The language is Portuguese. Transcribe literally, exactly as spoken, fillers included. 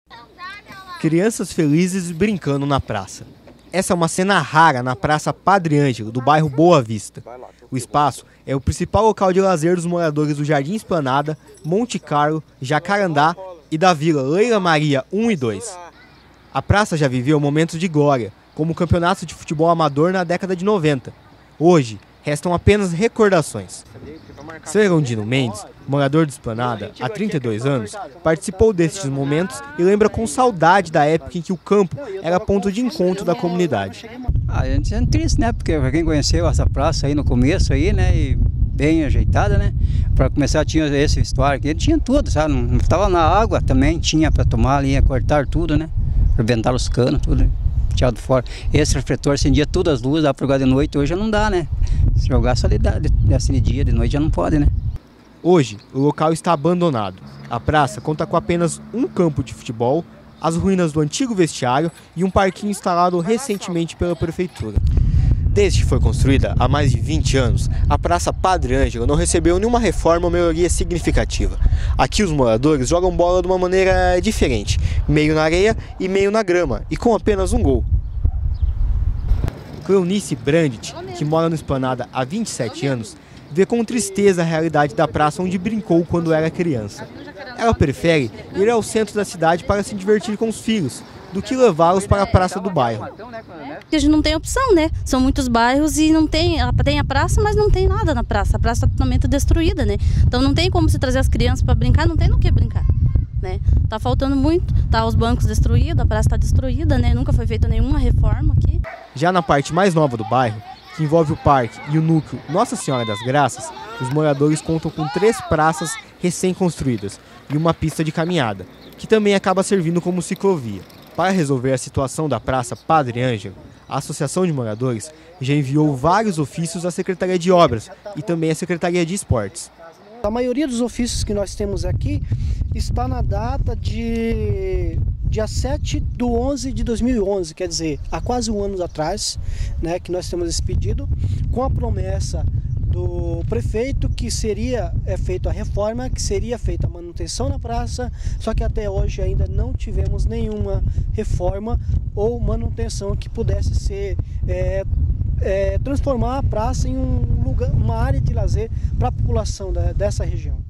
Crianças felizes brincando na praça. Essa é uma cena rara na Praça Padre Ângelo, do bairro Boa Vista. O espaço é o principal local de lazer dos moradores do Jardim Esplanada, Monte Carlo, Jacarandá e da Vila Leila Maria um e dois. A praça já viveu momentos de glória, como o campeonato de futebol amador na década de noventa. Hoje, restam apenas recordações. Serondino Mendes, morador de Esplanada há trinta e dois anos, participou destes momentos e lembra com saudade da época em que o campo era ponto de encontro da comunidade. Ah, a gente é triste, né? Porque para quem conheceu essa praça aí no começo aí, né? E bem ajeitada, né? Para começar tinha esse história aqui, tinha tudo, sabe? Não estava na água também, tinha para tomar ali, cortar tudo, né? Arrebentar os canos, tudo, né? Tirado fora. Esse refletor acendia todas as luzes, dá para jogar de noite, hoje já não dá, né? Se jogar só de, de, assim de dia, de noite já não pode, né? Hoje, o local está abandonado. A praça conta com apenas um campo de futebol, as ruínas do antigo vestiário e um parquinho instalado recentemente pela prefeitura. Desde que foi construída há mais de vinte anos, a Praça Padre Ângelo não recebeu nenhuma reforma ou melhoria significativa. Aqui os moradores jogam bola de uma maneira diferente, meio na areia e meio na grama, e com apenas um gol. Cleonice Brandt, que mora no Esplanada há vinte e sete anos, vê com tristeza a realidade da praça onde brincou quando era criança. Ela prefere ir ao centro da cidade para se divertir com os filhos, do que levá-los para a praça do bairro. A gente não tem opção, né? São muitos bairros e não tem, tem a praça, mas não tem nada na praça. A praça está totalmente destruída, né? Então não tem como se trazer as crianças para brincar, não tem no que brincar, né? Tá faltando muito, tá os bancos destruídos, a praça está destruída, né? Nunca foi feita nenhuma reforma aqui. Já na parte mais nova do bairro, que envolve o parque e o núcleo Nossa Senhora das Graças, os moradores contam com três praças recém-construídas e uma pista de caminhada, que também acaba servindo como ciclovia. Para resolver a situação da Praça Padre Ângelo, a Associação de Moradores já enviou vários ofícios à Secretaria de Obras e também à Secretaria de Esportes. A maioria dos ofícios que nós temos aqui está na data de dia sete de onze de dois mil e onze, quer dizer, há quase um ano atrás, né, que nós temos esse pedido, com a promessa do prefeito que seria é, feita a reforma, que seria feita a manutenção na praça, só que até hoje ainda não tivemos nenhuma reforma ou manutenção que pudesse ser é, é, transformar a praça em um lugar, uma área de lazer para a população da, dessa região.